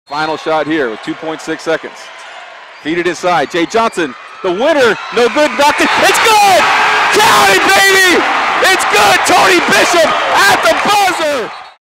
Final shot here with 2.6 seconds. Feed it inside. Jay Johnson, the winner, no good, knocked it. It's good! Count it, baby! It's good! Tony Bishop at the buzzer!